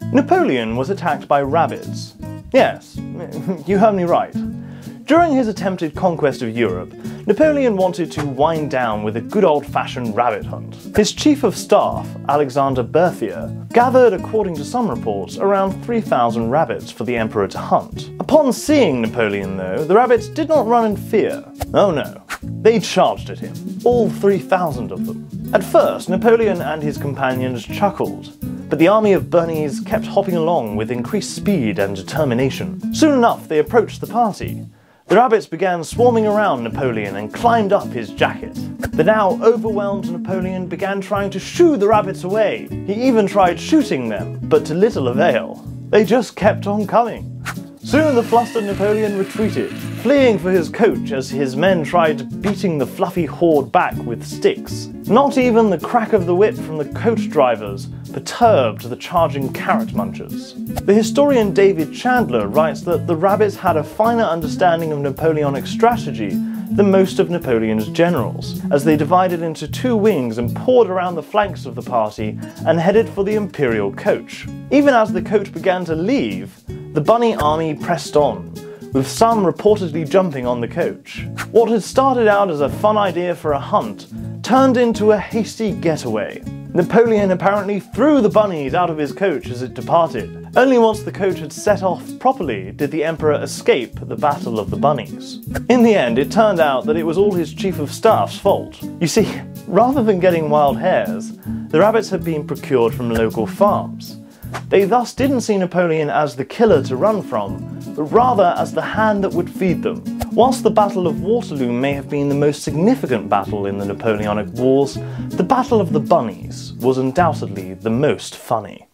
Napoleon was attacked by rabbits. Yes, you heard me right. During his attempted conquest of Europe, Napoleon wanted to wind down with a good old-fashioned rabbit hunt. His chief of staff, Alexander Berthier, gathered, according to some reports, around 3,000 rabbits for the emperor to hunt. Upon seeing Napoleon, though, the rabbits did not run in fear. Oh no, they charged at him, all 3,000 of them. At first, Napoleon and his companions chuckled, but the army of bunnies kept hopping along with increased speed and determination. Soon enough, they approached the party. The rabbits began swarming around Napoleon and climbed up his jacket. The now overwhelmed Napoleon began trying to shoo the rabbits away. He even tried shooting them, but to little avail. They just kept on coming. Soon the flustered Napoleon retreated, fleeing for his coach as his men tried beating the fluffy horde back with sticks. Not even the crack of the whip from the coach drivers perturbed the charging carrot munchers. The historian David Chandler writes that the rabbits had a finer understanding of Napoleonic strategy than most of Napoleon's generals, as they divided into two wings and poured around the flanks of the party and headed for the imperial coach. Even as the coach began to leave, the bunny army pressed on, with some reportedly jumping on the coach. What had started out as a fun idea for a hunt turned into a hasty getaway. Napoleon apparently threw the bunnies out of his coach as it departed. Only once the coach had set off properly did the emperor escape the Battle of the Bunnies. In the end, it turned out that it was all his chief of staff's fault. You see, rather than getting wild hares, the rabbits had been procured from local farms. They thus didn't see Napoleon as the killer to run from, but rather as the hand that would feed them. Whilst the Battle of Waterloo may have been the most significant battle in the Napoleonic Wars, the Battle of the Bunnies was undoubtedly the most funny.